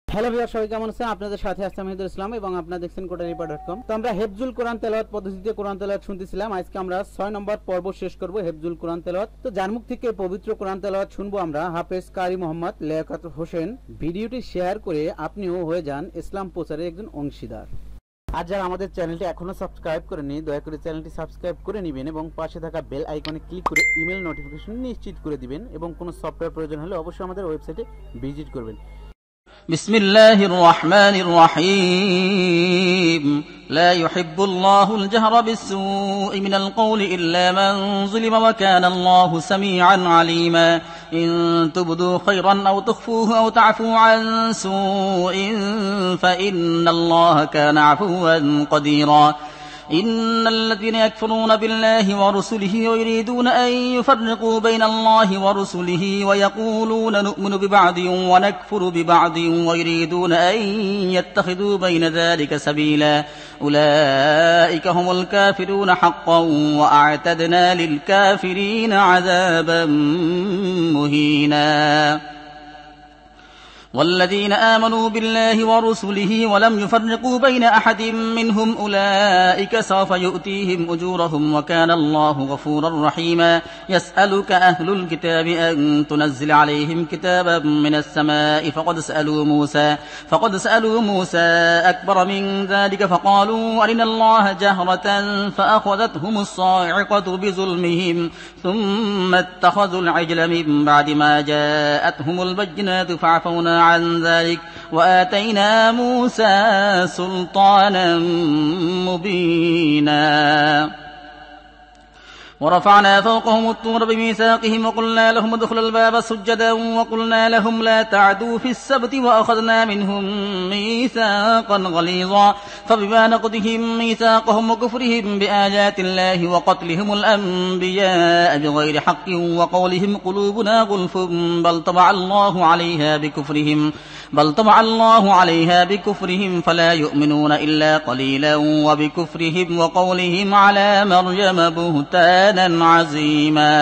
Hello viewer, সবাই কেমন আছেন? আপনাদের সাথে আছে আমি ইসলাম এবং আপনারা দেখছেন কোটারিপা.com। তো আমরা হেফজুল কোরআন তেলাওয়াত পদ্ধতিতে কোরআন তেলাওয়াত শুনতেছিলাম। আজকে আমরা 6 নম্বর পর্ব শেষ করব, হেফজুল কোরআন তেলাওয়াত। তো যার মুখ থেকে পবিত্র কোরআন তেলাওয়াত শুনবো আমরা হাফেজ কারি মোহাম্মদ লিয়াকত হোসেন। ভিডিওটি শেয়ার করে আপনিও হয়ে যান ইসলাম প্রচারের একজন অংশীদার। আর যারা আমাদের চ্যানেলটি এখনো সাবস্ক্রাইব করেনি, দয়া করে চ্যানেলটি সাবস্ক্রাইব করে নেবেন এবং পাশে থাকা বেল আইকনে ক্লিক করে ইমেল নোটিফিকেশন নিশ্চিত করে দিবেন এবং কোনো সফটওয়্যার প্রয়োজন হলে অবশ্যই আমাদের ওয়েবসাইটে ভিজিট করবেন। بسم الله الرحمن الرحيم لا يحب الله الجهر بالسوء من القول إلا من ظلم وكان الله سميعا عليما إن تبدوا خيرا أو تخفوه أو تعفوا عن سوء فإن الله كان عفوا قديرا إن الذين يكفرون بالله ورسله ويريدون أن يفرقوا بين الله ورسله ويقولون نؤمن ببعض ونكفر ببعض ويريدون أن يتخذوا بين ذلك سبيلا أولئك هم الكافرون حقا وأعتدنا للكافرين عذابا مهينا والذين آمنوا بالله ورسله ولم يفرقوا بين أحد منهم أولئك سوف يؤتيهم أجورهم وكان الله غفورا رحيما يسألك أهل الكتاب أن تنزل عليهم كتابا من السماء فقد سألوا موسى أكبر من ذلك فقالوا أرنا الله جهرة فأخذتهم الصاعقة بظلمهم ثم اتخذوا العجل من بعد ما جاءتهم البينات فعفونا عن ذلك وآتينا موسى سلطانا مبينا ورفعنا فوقهم الطور بميثاقهم وقلنا لهم ادخلوا الباب سجدا وقلنا لهم لا تعدوا في السبت وأخذنا منهم ميثاقا غليظا فبما نقضهم ميثاقهم وكفرهم بآيات الله وقتلهم الأنبياء بغير حق وقولهم قلوبنا غلف بل طبع الله عليها بكفرهم فلا يؤمنون إلا قليلا وبكفرهم وقولهم على مريم بهتانا عظيما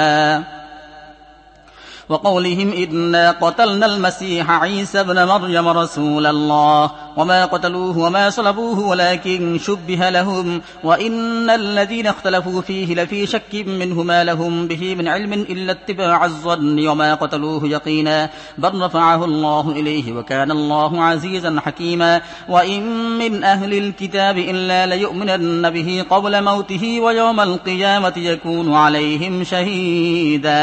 وقولهم إنا قتلنا المسيح عيسى ابن مريم رسول الله وما قتلوه وما صلبوه ولكن شبه لهم وإن الذين اختلفوا فيه لفي شك منه ما لهم به من علم إلا اتباع الظن وما قتلوه يقينا بل رفعه الله إليه وكان الله عزيزا حكيما وإن من أهل الكتاب إلا ليؤمنن به قبل موته ويوم القيامة يكون عليهم شهيدا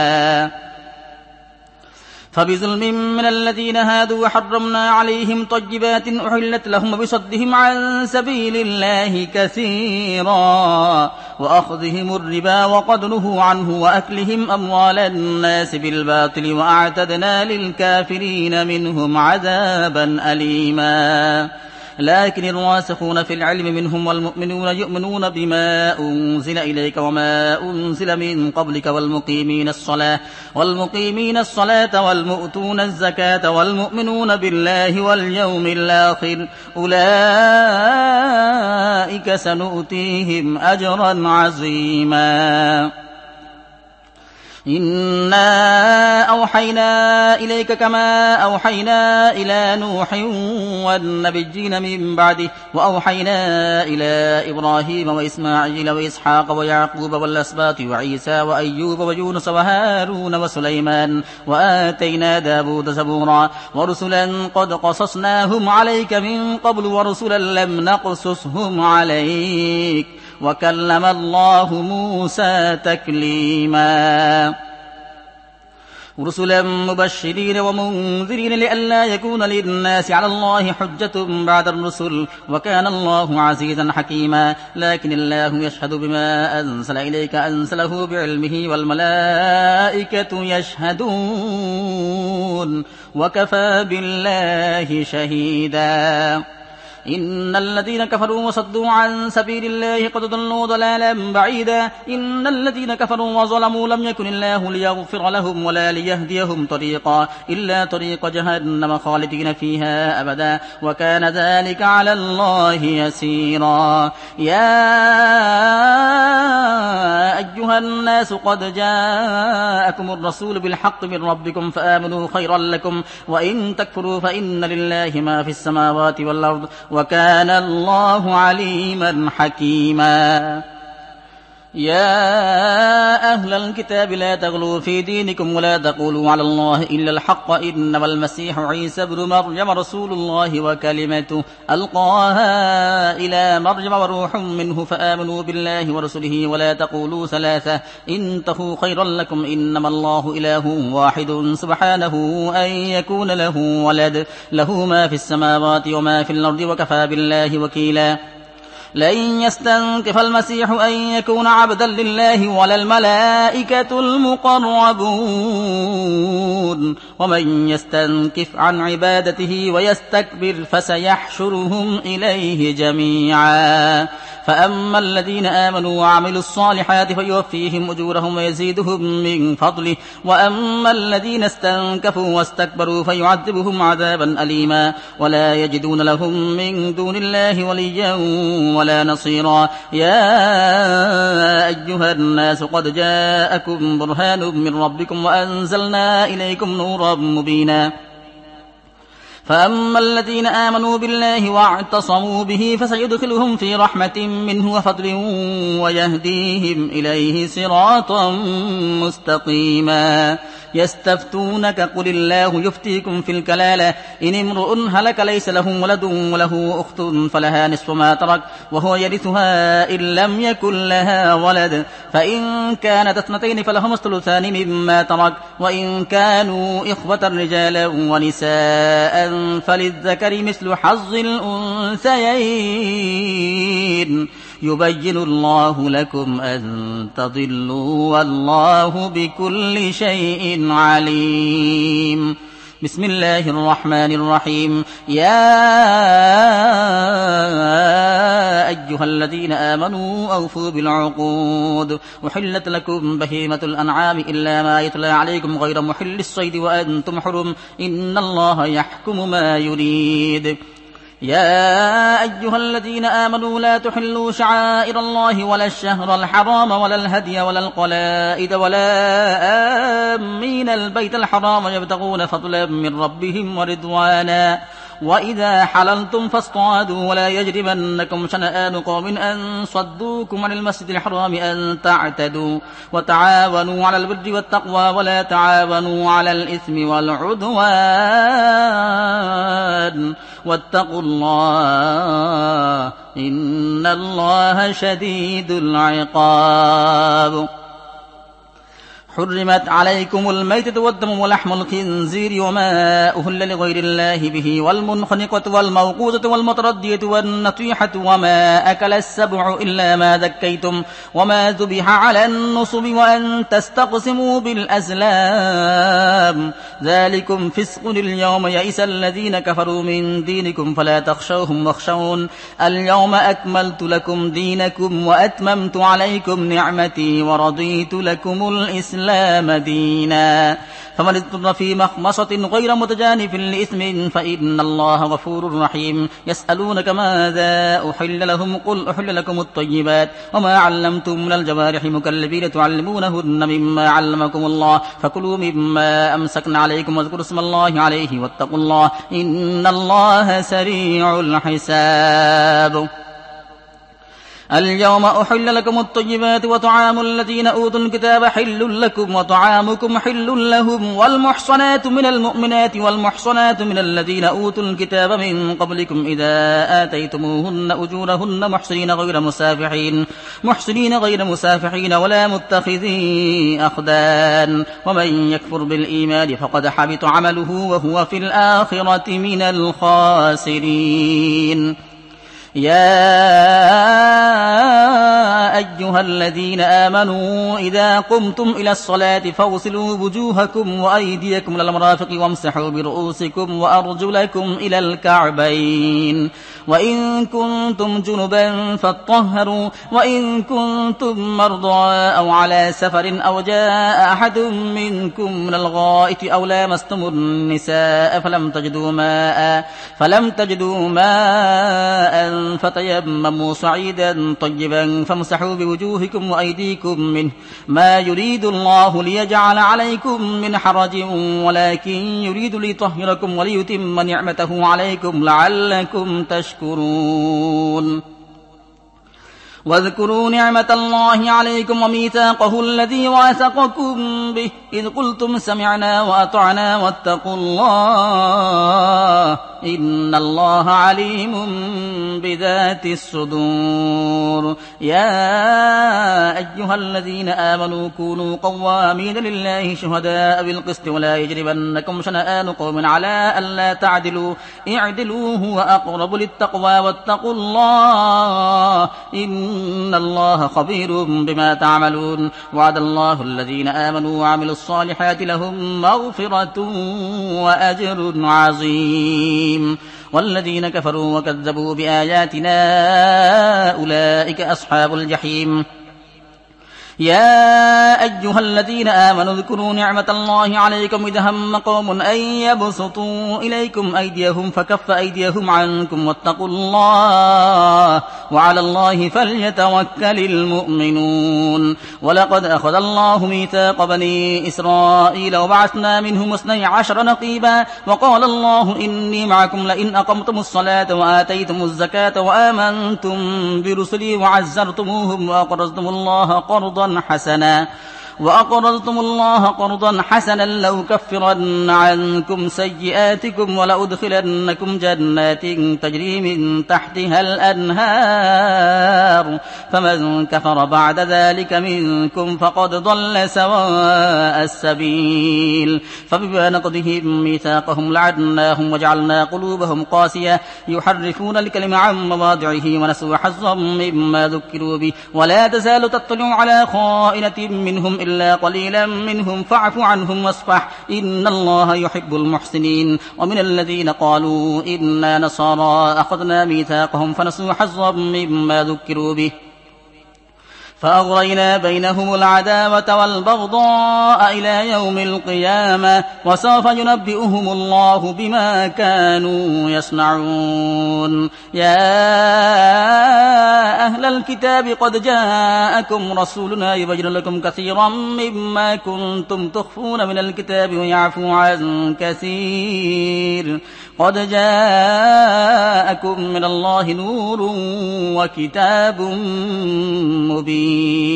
فبظلم من الذين هادوا حرمنا عليهم طيبات أحلت لهم بصدهم عن سبيل الله كثيرا وأخذهم الربا وقد نهوا عنه وأكلهم أموال الناس بالباطل وأعتدنا للكافرين منهم عذابا أليما لكن الراسخون في العلم منهم والمؤمنون يؤمنون بما أنزل إليك وما أنزل من قبلك والمقيمين الصلاة والمؤتون الزكاة والمؤمنون بالله واليوم الآخر أولئك سنؤتيهم أجرا عظيما إنا أوحينا إليك كما أوحينا إلى نوح والنبيين من بعده وأوحينا إلى إبراهيم وإسماعيل وإسحاق ويعقوب والأسباط وعيسى وأيوب ويونس وهارون وسليمان وآتينا داود زبورا ورسلا قد قصصناهم عليك من قبل ورسلا لم نقصصهم عليك وكلم الله موسى تكليما رسلا مبشرين ومنذرين لئلا يكون للناس على الله حجة بعد الرسل وكان الله عزيزا حكيما لكن الله يشهد بما أنزل إليك أنزله بعلمه والملائكة يشهدون وكفى بالله شهيدا إن الذين كفروا وصدوا عن سبيل الله قد ضلوا ضلالا بعيدا إن الذين كفروا وظلموا لم يكن الله ليغفر لهم ولا ليهديهم طريقا إلا طريق جهنم خالدين فيها أبدا وكان ذلك على الله يسيرا يا أيها الناس قد جاءكم الرسول بالحق من ربكم فآمنوا خيرا لكم وإن تكفروا فإن لله ما في السماوات والأرض وكان الله عليما حكيما. يا أهل الكتاب لا تغلوا في دينكم ولا تقولوا على الله إلا الحق إنما المسيح عيسى بن مريم رسول الله وكلمته ألقاها إلى مريم وروح منه فآمنوا بالله ورسله ولا تقولوا ثلاثة انتهوا خيرا لكم إنما الله إله واحد سبحانه أن يكون له ولد له ما في السماوات وما في الأرض وكفى بالله وكيلا. لن يستنكف المسيح أن يكون عبدا لله ولا الملائكة المقربون ومن يستنكف عن عبادته ويستكبر فسيحشرهم إليه جميعا. فأما الذين آمنوا وعملوا الصالحات فيوفيهم أجورهم ويزيدهم من فضله وأما الذين استنكفوا واستكبروا فيعذبهم عذابا أليما ولا يجدون لهم من دون الله وليا ولا نصيرا. يا أيها الناس قد جاءكم برهان من ربكم وأنزلنا إليكم نورا مبينا. فأما الذين آمنوا بالله واعتصموا به فسيدخلهم في رحمة منه وفضل ويهديهم إليه صراطا مستقيما. يستفتونك قل الله يفتيكم في الكلالة إن امرؤ هلك ليس له ولد وله أخت فلها نصف ما ترك وهو يرثها إن لم يكن لها ولد فإن كانت اثنتين فلهما الثلثان مما ترك وإن كانوا إخوة رجالا ونساء فللذكر مثل حظ الأنثيين يبين الله لكم أن تضلوا والله بكل شيء عليم. بسم الله الرحمن الرحيم. يا أيها الذين آمنوا أوفوا بالعقود أحلت لكم بهيمة الأنعام إلا ما يتلى عليكم غير محل الصيد وأنتم حرم إن الله يحكم ما يريد. يا أيها الذين آمنوا لا تحلوا شعائر الله ولا الشهر الحرام ولا الهدي ولا القلائد ولا آمين البيت الحرام يبتغون فضلا من ربهم ورضوانا وإذا حللتم فاصطادوا ولا يجرمنكم شنآن قوم أن صدوكم عن المسجد الحرام أن تعتدوا وتعاونوا على البر والتقوى ولا تعاونوا على الإثم والعدوان واتقوا الله إن الله شديد العقاب. حرمت عليكم الميتة والدم ولحم الخنزير وما أهل لغير الله به والمنخنقة والموقوذة والمتردية والنطيحة وما أكل السبع إلا ما ذكيتم وما ذبح على النصب وأن تستقسموا بالأزلام ذلكم فسق. اليوم يئس الذين كفروا من دينكم فلا تخشوهم واخشون اليوم أكملت لكم دينكم وأتممت عليكم نعمتي ورضيت لكم الإسلام دينا. فمن اضطر في مخمصة غير متجانف لإثم فإن الله غفور رحيم. يسألونك ماذا أحل لهم قل أحل لكم الطيبات وما علمتم من الجوارح مكلبين تعلمونهن مما علمكم الله فكلوا مما أمسكن عليكم واذكروا اسم الله عليه واتقوا الله إن الله سريع الحساب. اليوم أحل لكم الطيبات وطعام الذين أوتوا الكتاب حل لكم وطعامكم حل لهم والمحصنات من المؤمنات والمحصنات من الذين أوتوا الكتاب من قبلكم إذا آتيتموهن أجورهن محصنين غير مسافحين ولا متخذي أخدان ومن يكفر بالإيمان فقد حبط عمله وهو في الآخرة من الخاسرين. يا أيها الذين آمنوا إذا قمتم إلى الصلاة فاغسلوا وجوهكم وأيديكم إلى المرافق وامسحوا برؤوسكم وأرجلكم إلى الكعبين وإن كنتم جنبا فاطهروا وإن كنتم مرضى أو على سفر أو جاء أحد منكم من الغائط أو لامستم النساء فلم تجدوا ماء فتيمموا صعيدا طيبا فامسحوا بوجوهكم وأيديكم منه ما يريد الله ليجعل عليكم من حرج ولكن يريد ليطهركم وليتم نعمته عليكم لعلكم تشكرون واذكروا نعمة الله عليكم وميثاقه الذي واثقكم به إذ قلتم سمعنا وأطعنا واتقوا الله إن الله عليم بذات الصدور يا أيها الذين آمنوا كونوا قوامين لله شهداء بالقسط ولا يجرمنكم شنآن قوم على ألا تعدلوا اعدلوا هو أقرب للتقوى واتقوا الله إن الله خبير بما تعملون وعد الله الذين آمنوا وعملوا الصالحات لهم مغفرة وأجر عظيم والذين كفروا وكذبوا بآياتنا أولئك أصحاب الجحيم يا أيها الذين آمنوا اذكروا نعمة الله عليكم إذ هم قوم أن يبسطوا إليكم أيديهم فكف أيديهم عنكم واتقوا الله وعلى الله فليتوكل المؤمنون ولقد أخذ الله ميثاق بني إسرائيل وبعثنا منهم 12 نقيبا وقال الله إني معكم لئن أقمتم الصلاة وآتيتم الزكاة وآمنتم برسلي وعزرتموهم وأقرضتم الله قرضا حسنا لأكفرن عنكم سيئاتكم ولأدخلنكم جنات تجري من تحتها الأنهار فمن كفر بعد ذلك منكم فقد ضل سواء السبيل فبما نقضهم ميثاقهم لعناهم وجعلنا قلوبهم قاسية يحرفون الكلم عن مواضعه ونسوا حظا مما ذكروا به ولا تزال تطلع على خائنة منهم إلا قليلا منهم فاعف عنهم واصفح إن الله يحب المحسنين ومن الذين قالوا إنا نصارى أخذنا ميثاقهم فنسوا حظا مما ذكروا به فأغرينا بينهم العداوة والبغضاء إلى يوم القيامة وسوف ينبئهم الله بما كانوا يصنعون يا أهل الكتاب قد جاءكم رسولنا يبين لكم كثيرا مما كنتم تخفون من الكتاب ويعفو عن كثير قد جاءكم من الله نور وكتاب مبين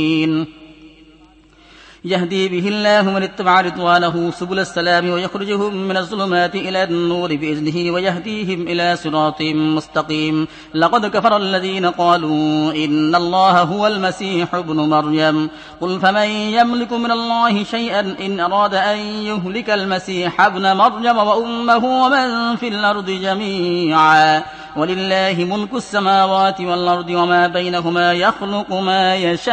يهدي به الله من اتبع رضوانه سبل السلام ويخرجهم من الظلمات إلى النور بإذنه ويهديهم إلى صراط مستقيم لقد كفر الذين قالوا إن الله هو المسيح ابن مريم قل فمن يملك من الله شيئا إن أراد أن يهلك المسيح ابن مريم وأمه ومن في الأرض جميعا ولله ملك السماوات والأرض وما بينهما يخلق ما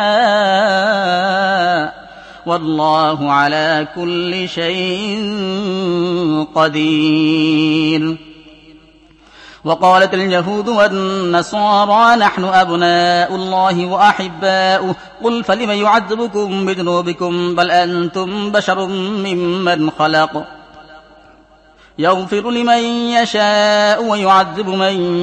يشاء والله على كل شيء قدير وقالت اليهود والنصارى نحن أبناء الله وأحباؤه قل فلم يعذبكم بذنوبكم بل أنتم بشر ممن خلق يغفر لمن يشاء ويعذب من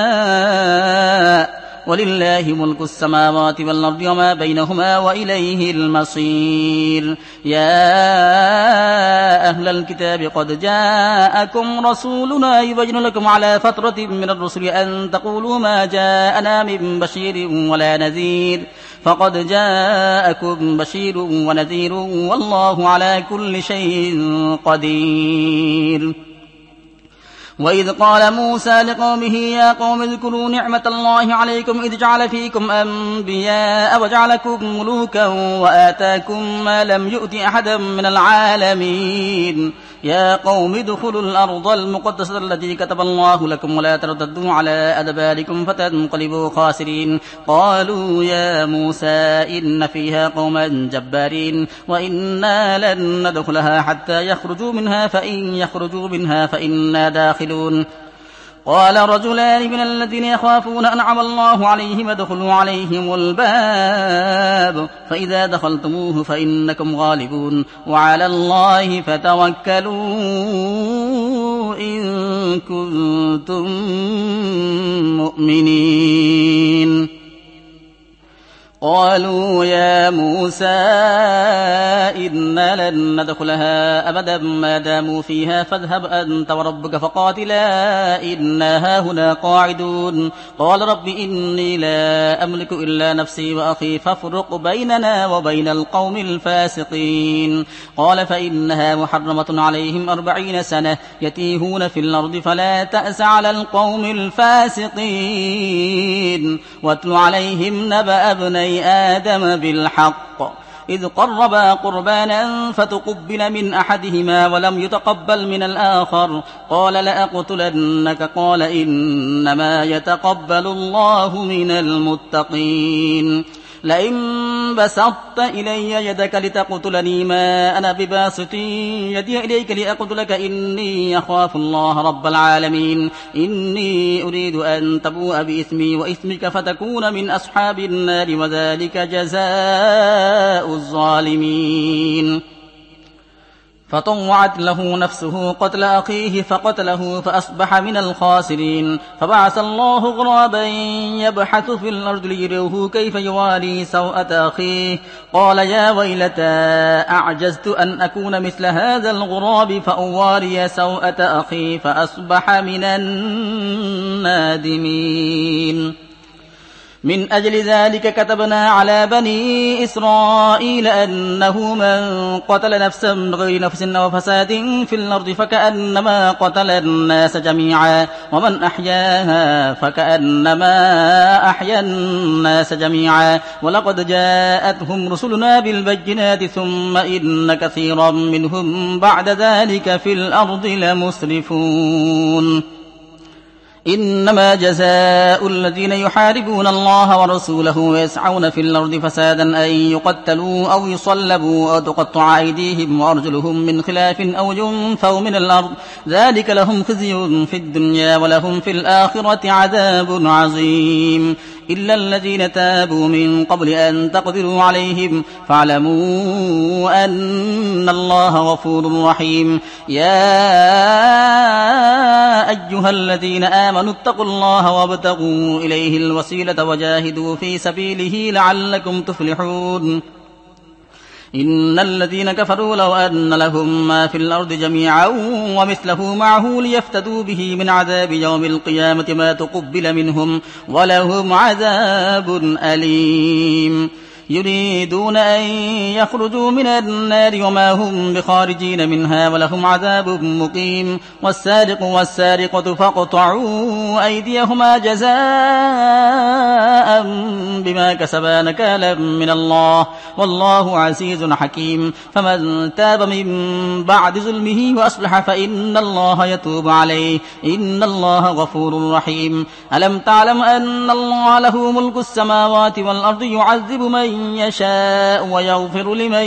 يشاء ولله ملك السماوات والأرض وما بينهما وإليه المصير يا أهل الكتاب قد جاءكم رسولنا يبين لكم على فترة من الرسل أن تقولوا ما جاءنا من بشير ولا نذير فقد جاءكم بشير ونذير والله على كل شيء قدير وإذ قال موسى لقومه يا قوم اذكروا نعمة الله عليكم إذ جعل فيكم أنبياء وجعلكم ملوكا وآتاكم ما لم يؤت أحدا من العالمين يا قوم ادخلوا الأرض المقدسة التي كتب الله لكم ولا ترتدوا على أدباركم فتنقلبوا خاسرين قالوا يا موسى إن فيها قوما جبارين وإنا لن ندخلها حتى يخرجوا منها فإن يخرجوا منها فإنا داخلون قال رجلان من الذين يخافون أنعم الله عليهم ادخلوا عليهم الباب فإذا دخلتموه فإنكم غالبون وعلى الله فتوكلوا إن كنتم مؤمنين. قالوا يا موسى إنا لن ندخلها أبدا ما داموا فيها فاذهب أنت وربك فقاتلا إنا هاهنا قاعدون. قال رب إني لا أملك إلا نفسي وأخي فافرق بيننا وبين القوم الفاسقين. قال فإنها محرمة عليهم 40 سنة يتيهون في الأرض فلا تأس على القوم الفاسقين. واتل عليهم نبأ ابني آدم بالحق إذ قربا قربانا فتقبل من أحدهما ولم يتقبل من الآخر قال لأقتلنك قال إنما يتقبل الله من المتقين. لئن بسطت إلي يدك لتقتلني ما أنا بباسط يدي إليك لأقتلك إني أخاف الله رب العالمين. إني أريد أن تبوء بإثمي وإثمك فتكون من أصحاب النار وذلك جزاء الظالمين. فطوعت له نفسه قتل أخيه فقتله فأصبح من الخاسرين. فبعث الله غرابا يبحث في الأرض ليريه كيف يواري سوءة أخيه قال يا ويلتى أعجزت أن أكون مثل هذا الغراب فأواري سوءة أخي فأصبح من النادمين. من أجل ذلك كتبنا على بني إسرائيل أنه من قتل نفسا بغير نفس أو فساد في الأرض فكأنما قتل الناس جميعا ومن أحياها فكأنما أحيا الناس جميعا. ولقد جاءتهم رسلنا بالبينات ثم إن كثيرا منهم بعد ذلك في الأرض لمسرفون. إنما جزاء الذين يحاربون الله ورسوله ويسعون في الأرض فسادا أن يقتلوا أو يصلبوا أو تقطع أيديهم وأرجلهم من خلاف أو ينفوا من الأرض ذلك لهم خزي في الدنيا ولهم في الآخرة عذاب عظيم. إلا الذين تابوا من قبل أن تقدروا عليهم فاعلموا أن الله غفور رحيم. يا أيها الذين آمنوا اتقوا الله وابتغوا إليه الوسيلة وجاهدوا في سبيله لعلكم تفلحون. إن الذين كفروا لو أن لهم ما في الأرض جميعا ومثله معه ليفتدوا به من عذاب يوم القيامة ما تقبل منهم ولهم عذاب أليم. يريدون أن يخرجوا من النار وما هم بخارجين منها ولهم عذاب مقيم. والسارق والسارقة فاقطعوا أيديهما جزاء بما كسبا نكالا من الله والله عزيز حكيم. فمن تاب من بعد ظلمه وأصلح فإن الله يتوب عليه إن الله غفور رحيم. ألم تعلم أن الله له ملك السماوات والأرض يعذب من يشاء ويغفر لمن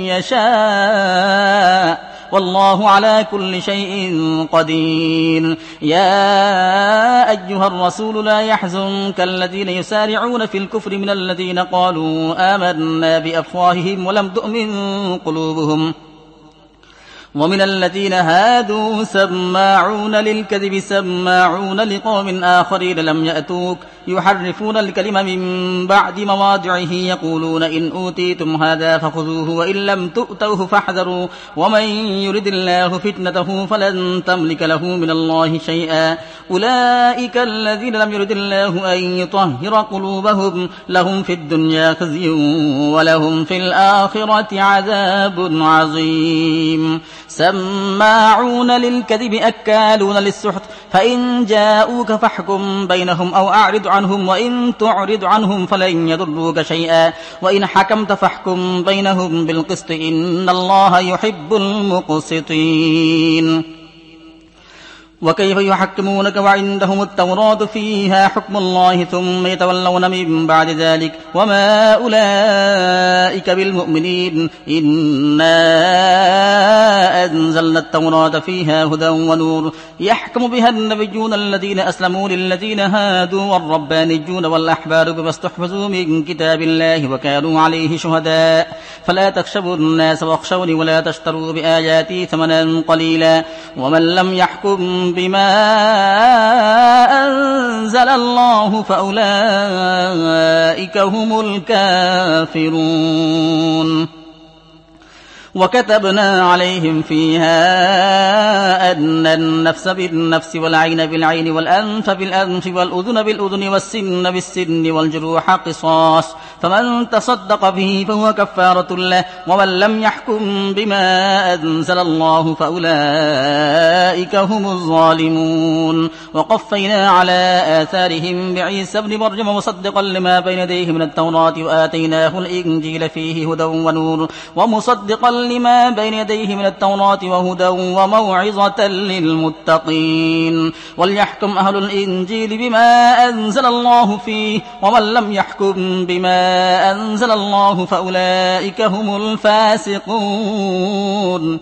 يشاء والله على كل شيء قدير. يا أيها الرسول لا يحزنك الذين يسارعون في الكفر من الذين قالوا آمنا بأفواههم ولم تؤمن قلوبهم ومن الذين هادوا سماعون للكذب سماعون لقوم آخرين لم يأتوك يحرفون الكلم من بعد مواضعه يقولون إن أوتيتم هذا فخذوه وإن لم تؤتوه فاحذروا ومن يرد الله فتنته فلن تملك له من الله شيئا. أولئك الذين لم يرد الله أن يطهر قلوبهم لهم في الدنيا خزي ولهم في الآخرة عذاب عظيم. سماعون للكذب أكالون للسحت فإن جاءوك فاحكم بينهم أو أعرض عنهم وإن تعرض عنهم فلن يضروك شيئا وإن حكمت فاحكم بينهم بالقسط إن الله يحب المقسطين. وكيف يحكمونك وعندهم التوراة فيها حكم الله ثم يتولون من بعد ذلك وما أولئك بالمؤمنين إنا أنزلنا التوراة فيها هدى ونور يحكم بها النبيون الذين أسلموا للذين هادوا والربانيون والأحبار بما استحفظوا من كتاب الله وكانوا عليه شهداء فلا تخشوا الناس واخشوني ولا تشتروا بآياتي ثمنا قليلا ومن لم يحكم بما أنزل الله فأولئك هم الكافرون وكتبنا عليهم فيها أن النفس بالنفس والعين بالعين والأنف بالأنف والأذن بالأذن والسن بالسن والجروح قصاص فمن تصدق به فهو كفارة له ومن لم يحكم بما أنزل الله فأولئك هم الظالمون وقفينا على آثارهم بعيسى ابن مريم مصدقا لما بين يديه من التوراة وآتيناه الإنجيل فيه هدى ونور ومصدقا لما بين يديه من التوراة وهدى وموعظة للمتقين وليحكم أهل الإنجيل بما أنزل الله فيه ومن لم يحكم بما أنزل الله فأولئك هم الفاسقون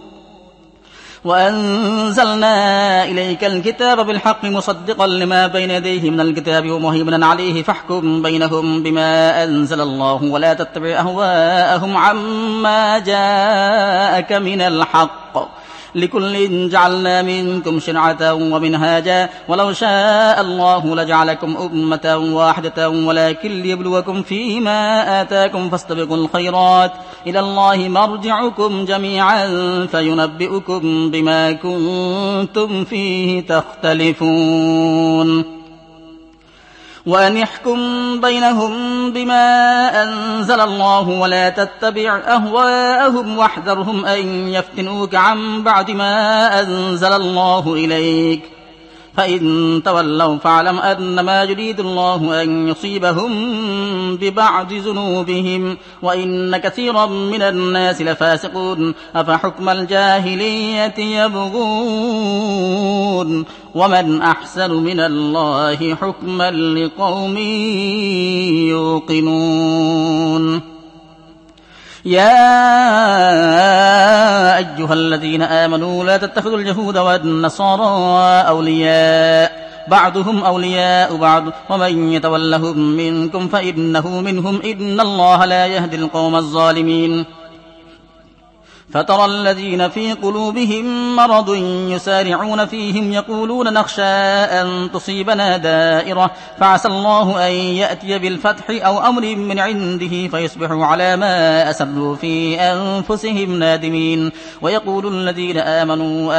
وأنزلنا إليك الكتاب بالحق مصدقا لما بين يديه من الكتاب ومهيمنا عليه فاحكم بينهم بما أنزل الله ولا تتبع أهواءهم عما جاءك من الحق لكل جعلنا منكم شرعة ومنهاجا ولو شاء الله لجعلكم أمة واحدة ولكن ليبلوكم فيما آتاكم فاستبقوا الخيرات إلى الله مرجعكم جميعا فينبئكم بما كنتم فيه تختلفون وأن يحكم بينهم بما أنزل الله ولا تتبع أهواءهم واحذرهم أن يفتنوك عن بعد ما أنزل الله إليك فإن تولوا فاعلم أنما يريد الله أن يصيبهم ببعض ذنوبهم وإن كثيرا من الناس لفاسقون أفحكم الجاهلية يبغون ومن أحسن من الله حكما لقوم يوقنون يا أيها الذين آمنوا لا تتخذوا اليهود والنصارى أولياء بعضهم أولياء بعض ومن يتولهم منكم فإنه منهم إن الله لا يهدي القوم الظالمين فترى الذين في قلوبهم مرض يسارعون فيهم يقولون نخشى أن تصيبنا دائرة فعسى الله أن يأتي بالفتح أو أمر من عنده فيصبحوا على ما أسروا في أنفسهم نادمين ويقول الذين آمنوا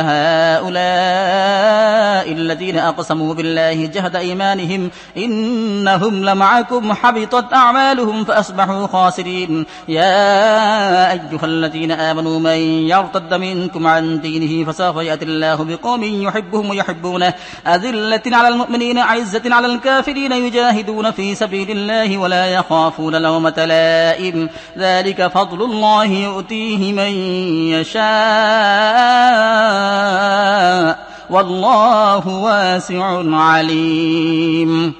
أهؤلاء الذين أقسموا بالله جهد أيمانهم إنهم لمعكم حبطت أعمالهم فأصبحوا خاسرين يا أيها الذين آمنوا من يرتد منكم عن دينه فسوف يأتي الله بقوم يحبهم ويحبونه أذلة على المؤمنين أعزة على الكافرين يجاهدون في سبيل الله ولا يخافون لومة لائم ذلك فضل الله يؤتيه من يشاء والله واسع عليم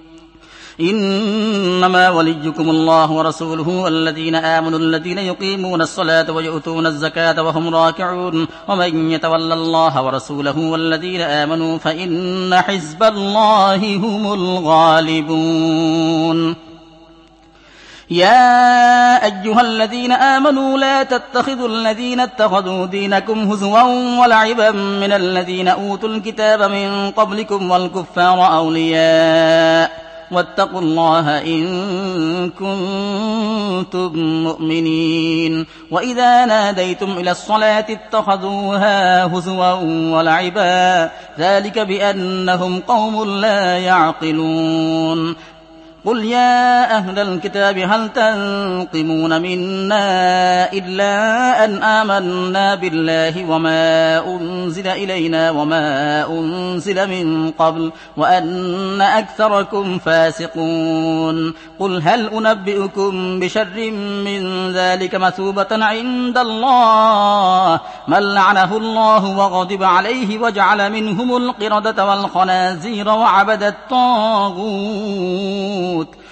إنما وليكم الله ورسوله والذين آمنوا الذين يقيمون الصلاة ويؤتون الزكاة وهم راكعون ومن يتولى الله ورسوله والذين آمنوا فإن حزب الله هم الغالبون يا أيها الذين آمنوا لا تتخذوا الذين اتخذوا دينكم هزوا ولعبا من الذين أوتوا الكتاب من قبلكم والكفار أولياء واتقوا الله إن كنتم مؤمنين وإذا ناديتم إلى الصلاة اتخذوها هزوا ولعبا ذلك بأنهم قوم لا يعقلون قل يا أهل الكتاب هل تنقمون منا إلا أن آمنا بالله وما أنزل إلينا وما أنزل من قبل وأن أكثركم فاسقون قل هل أنبئكم بشر من ذلك مثوبة عند الله من لعنه الله وغضب عليه وجعل منهم القردة والخنازير وعبد الطاغوت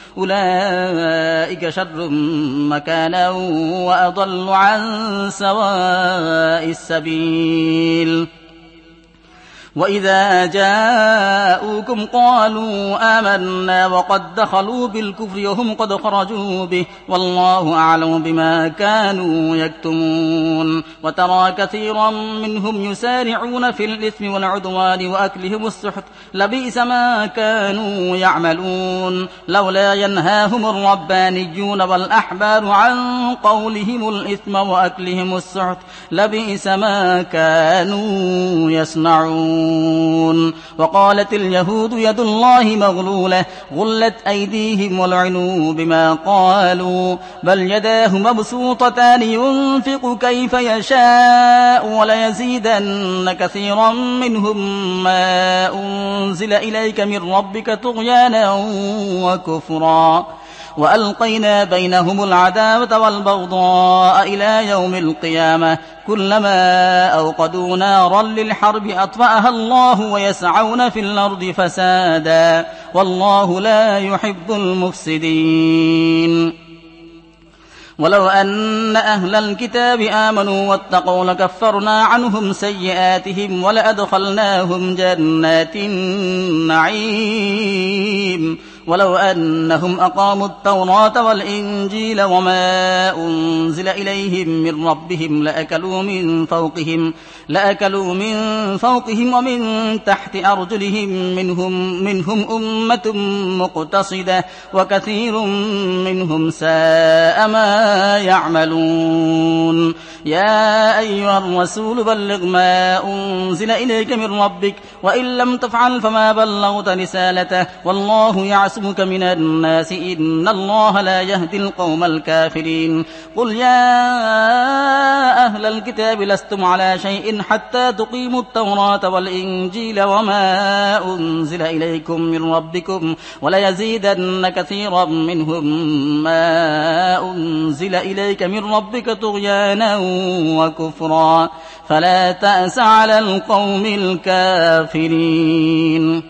أولئك شر مكانا وأضل عن سواء السبيل وإذا جاءوكم قالوا آمنا وقد دخلوا بالكفر وهم قد خرجوا به والله أعلم بما كانوا يكتمون وترى كثيرا منهم يسارعون في الإثم والعدوان وأكلهم السحت لبئس ما كانوا يعملون لولا ينهاهم الربانيون والأحبار عن قولهم الإثم وأكلهم السحت لبئس ما كانوا يصنعون وقالت اليهود يد الله مغلولة غلت أيديهم ولعنوا بما قالوا بل يداه مبسوطتان ينفق كيف يشاء وليزيدن كثيرا منهم ما أنزل إليك من ربك طغيانا وكفرا وألقينا بينهم العداوة والبغضاء إلى يوم القيامة كلما أوقدوا نارا للحرب أطفأها الله ويسعون في الأرض فسادا والله لا يحب المفسدين ولو أن أهل الكتاب آمنوا واتقوا لكفرنا عنهم سيئاتهم ولأدخلناهم جنات النعيم ولو أنهم أقاموا التوراة والإنجيل وما أنزل إليهم من ربهم لأكلوا من فوقهم ومن تحت أرجلهم منهم أمة مقتصدة وكثير منهم ساء ما يعملون يا أيها الرسول بلغ ما أنزل إليك من ربك وإن لم تفعل فما بلغت رسالته والله يعصمك من الناس إن الله لا يهدي القوم الكافرين قل يا أهل الكتاب لستم على شيء حتى تقيموا التوراة والإنجيل وما أنزل إليكم من ربكم وليزيدن كثيرا منهم ما أنزل إليك من ربك طغيانا وكفرا فلا تأس على القوم الكافرين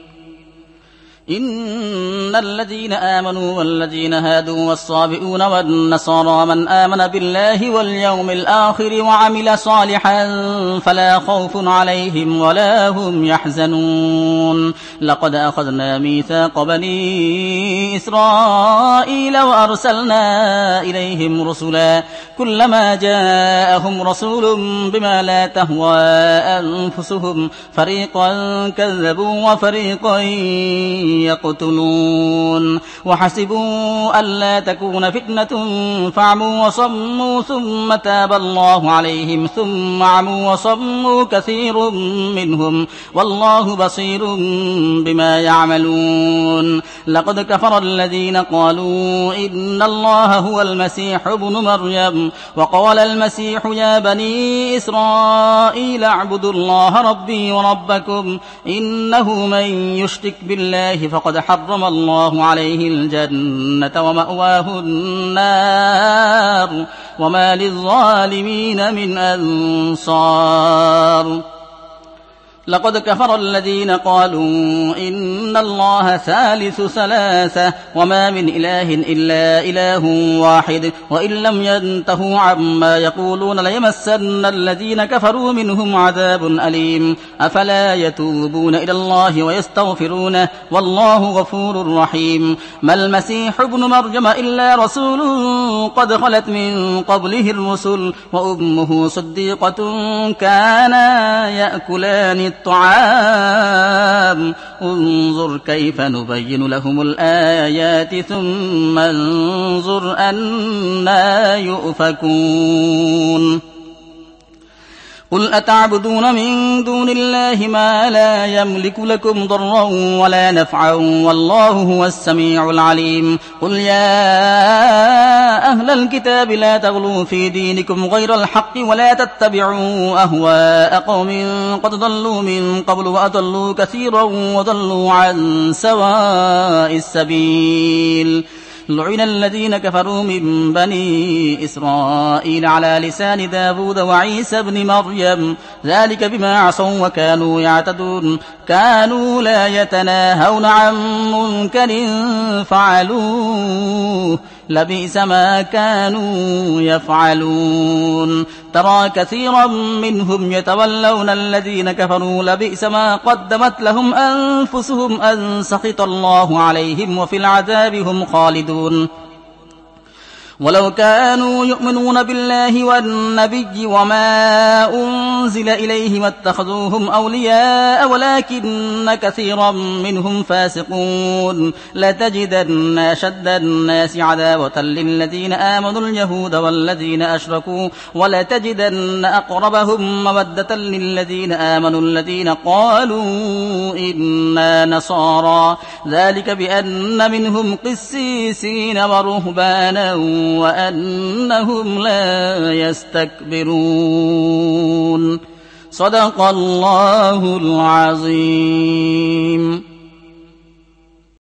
إن الذين آمنوا والذين هادوا والصابئون والنصارى من آمن بالله واليوم الآخر وعمل صالحا فلا خوف عليهم ولا هم يحزنون لقد أخذنا ميثاق بني إسرائيل وأرسلنا إليهم رسلا كلما جاءهم رسول بما لا تهوى أنفسهم فريقا كذبوا وفريقا يقتلون وحسبوا ألا تكون فتنة فعموا وصموا ثم تاب الله عليهم ثم عموا وصموا كثير منهم والله بصير بما يعملون لقد كفر الذين قالوا إن الله هو المسيح ابن مريم وقال المسيح يا بني إسرائيل اعبدوا الله ربي وربكم إنه من يشرك بالله فقد حرم الله عليه الجنة ومأواه النار وما للظالمين من أنصار لقد كفر الذين قالوا إن الله ثالث ثلاثة وما من إله إلا إله واحد وإن لم ينتهوا عما يقولون ليمسن الذين كفروا منهم عذاب أليم أفلا يتوبون إلى الله ويستغفرونه والله غفور رحيم ما المسيح ابن مريم إلا رسول قد خلت من قبله الرسل وأمه صديقة كانا يأكلان الطعام انظر كيف نبين لهم الآيات ثم انظر أنى يؤفكون قل أتعبدون من دون الله ما لا يملك لكم ضرا ولا نفعا والله هو السميع العليم قل يا أهل الكتاب لا تغلوا في دينكم غير الحق ولا تتبعوا أهواء قوم قد ضلوا من قبل وأضلوا كثيرا وضلوا عن سواء السبيل لعن الذين كفروا من بني إسرائيل على لسان داود وعيسى بن مريم ذلك بما عصوا وكانوا يعتدون كانوا لا يتناهون عن منكر فعلوه لبئس ما كانوا يفعلون ترى كثيرا منهم يتولون الذين كفروا لبئس ما قدمت لهم أنفسهم أن سخط الله عليهم وفي العذاب هم خالدون ولو كانوا يؤمنون بالله والنبي وما أنزل إليه ما اتخذوهم أولياء ولكن كثيرا منهم فاسقون لتجدن أشد الناس عداوة للذين آمنوا اليهود والذين أشركوا ولتجدن أقربهم مودة للذين آمنوا الذين قالوا إنا نصارى ذلك بأن منهم قسيسين ورهبانا وأنهم لا يستكبرون صدق الله العظيم.